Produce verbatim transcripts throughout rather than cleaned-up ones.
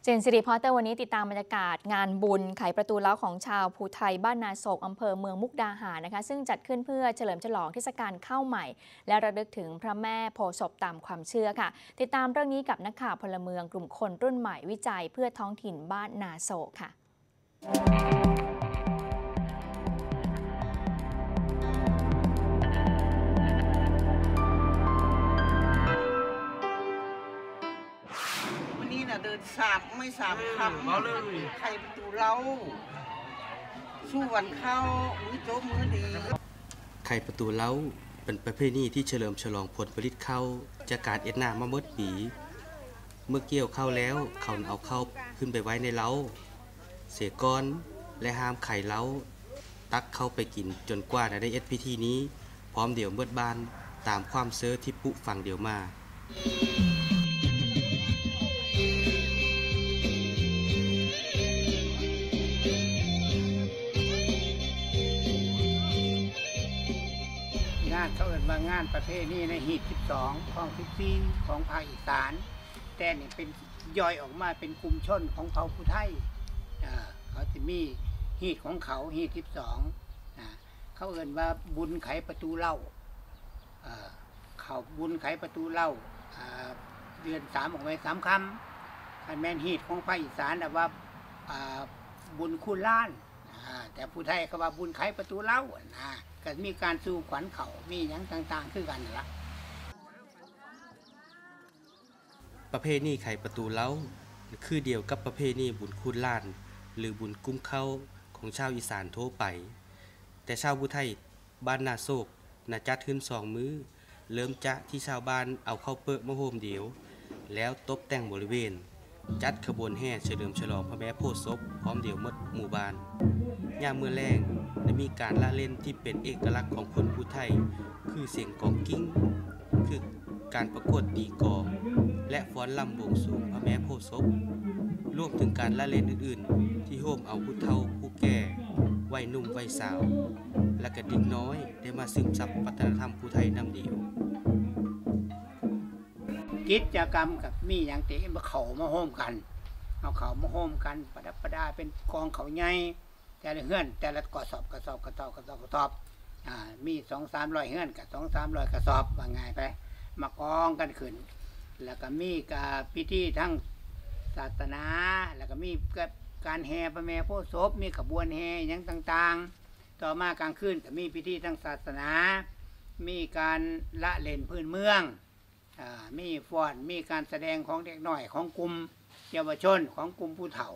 เจนสิริพอร์เตอร์วันนี้ติดตามบรรยากาศงานบุญไขประตูเล้าของชาวภูไทยบ้านนาโศกอำเภอเมืองมุกดาหารนะคะซึ่งจัดขึ้นเพื่อเฉลิมฉลองเทศกาลข้าวใหม่และระลึกถึงพระแม่โพธิ์ศพตามความเชื่อค่ะติดตามเรื่องนี้กับนักข่าวพลเมืองกลุ่มคนรุ่นใหม่วิจัยเพื่อท้องถิ่นบ้านนาโศกค่ะเดินสามไม่สามคำเอาเลยใครประตูเล้าสู้วันเข้ามือโจ๊กมือดีไขประตูเล้าเป็นประเพณีที่เฉลิมฉลองผลผลิตข้าวจากการเอ็ดนามาเมื่อปีเมื่อเกี่ยวข้าวแล้วเขาเอาข้าวขึ้นไปไว้ในเล้าเสกก้อนและห้ามไข่เล้าตักเข้าไปกินจนกว่าจะได้เอ็ดพิธีนี้พร้อมเดี๋ยวเมื่อบ้านตามความเสื้อที่ปุฟังเดี๋ยวมางานเขาเอิ้นว่างานประเพณีในหีบสิบสองของสิบสี่ของภาคอีสานแต่นี่เป็นย่อยออกมาเป็นกลุ่มชนของเผ่าภูไทยเขาจะมีหีบของเขาหีบสิบสองเขาเอิ้นว่าบุญไขประตูเล้าเขาบุญไขประตูเล้าเดือนสามออกไปสามคำอันแม่นหีบของภาคอีสานแต่ว่าบุญคุณล้านแต่ภูไทยเขาว่าบุญไขประตูเล้านะก็มีการสู่ขวัญเขามีอย่างต่างๆคือกันละประเพณีไขประตูเล้าคือเดียวกับประเพณีบุญคุณล้านหรือบุญกุ้มเข้าของชาวอีสานทั่วไปแต่ชาวภูไทยบ้านนาโศกน่าจัดขึ้นสองมื้อเริ่มจากที่ชาวบ้านเอาข้าวเปลือกมาโฮมเดียวแล้วตบแต่งบริเวณจัดขบวนแห่เฉลิมฉลองพระแม่โพธิ์ศพพร้อมเดี่ยวมดหมู่บ้านยามมื้อแลงและมีการละเล่นที่เป็นเอกลักษณ์ของคนภูไทยคือเสียงกองกิ้งคือการประกวดตีกลองและฟ้อนรำบวงสรวงพระแม่โพธิ์ศพรวมถึงการละเล่นอื่นๆที่โฮมเอาผู้เฒ่าผู้แก่วัยหนุ่มวัยสาวและก็เด็กน้อยได้มาซึมซับวัฒนธรรมภูไทยนำเดียวกิจกรรมกับมีอย่างเตะมาเขามาโฮมกันเอาเขามาโฮมกันประดับประดาเป็นกองเขาใหญ่แต่ละเฮือนแต่ละกระสอบกระสอบกระสอบกระสอบกระสอบอ่ามีสองสามร้อยเฮือนกับสองสามร้อยกระสอบว่าไงไปมากองกันขึ้นแล้วก็มีการพิธีทั้งศาสนาแล้วก็มีการแห่พระแม่โพธิ์ศพมีขบวนแห่อย่างต่างๆต่อมากลางคืนก็มีพิธีทางศาสนามีการละเล่นพื้นเมืองมีฟ้อนมีการแสดงของเด็กหน่อยของกลุ่มเยาวชนของกลุ่มผู้เฒ่า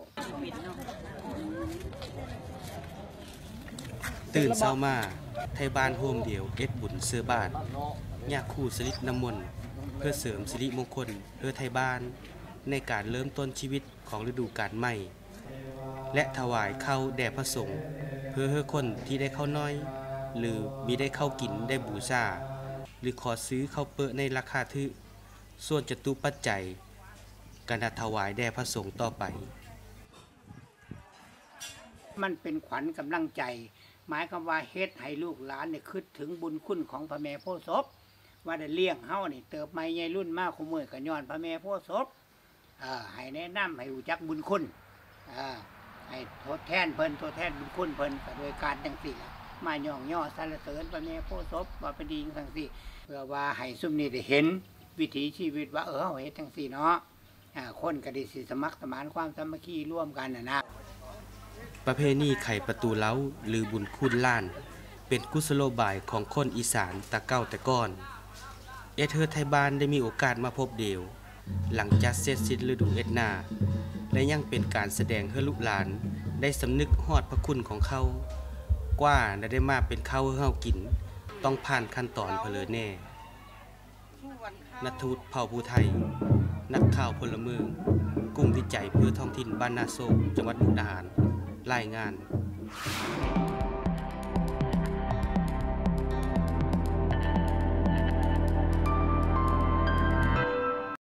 ตื่นเช้ามาไทยบ้านโฮมเดียวเอ็ดบุญเสื้อบาทยาคู่สลิดน้ำมนต์เพื่อเสริมสิริมงคลเพื่อไทยบ้านในการเริ่มต้นชีวิตของฤดูกาลใหม่และถวายข้าวแด่พระสงฆ์เพื่อให้คนที่ได้ข้าวน้อยหรือมีได้ข้าวกินได้บูชาหรือขอซื้อข้าวเปลือกในราคาทึส่วนจตุปัจจัยการถวายแด่พระสงฆ์ต่อไปมันเป็นขวัญกำลังใจหมายความว่าเฮ็ดให้ลูกหลานเนี่ยคิดถึงบุญคุณของพระแม่โพธิ์ศพว่าได้เลี้ยงเฮานี่เติบใหม่ใหญ่รุ่นมากขโมยกันย้อนพระแม่โพธิ์ศพอ่าให้แนะนำให้รู้จักบุญคุณอ่าให้ทดแทนเพิ่นทดแทนบุญคุณเพิ่นโดยการจังซี่มาย่องย่อสรรเสริญพระแม่โพธิ์ศพว่าเป็นดีจังซี่เพื่อว่าให้ซุมนี้ได้เห็นวิถีชีวิตว่าเออเฮาเฮ็ดจังซี่เนาะอ่าคนก็ได้สิสมัครสมานความสามัคคีร่วมกันน่ะนะประเพณีไขประตูเล้าหรือบุญคุณล้านเป็นกุศโลบายของคนอีสานตะเก้าแต่ก่อนเอเธอไทยบ้านได้มีโอกาสมาพบเดียวหลังจากเสร็จสิ้นฤดูเอ็ดนาและยังเป็นการแสดงให้ลูกหลานได้สำนึกฮอดพระคุณของเขากว่าได้มาเป็นข้าวให้เฮากินต้องผ่านขั้นตอนเพลินแน่นัทธวุฒิเผ่าภูไทยนักข่าวพลเมืองกลุ่มวิจัยเพื่อท้องถิ่นบ้านนาโศกจังหวัดมุกดาหารรายงาน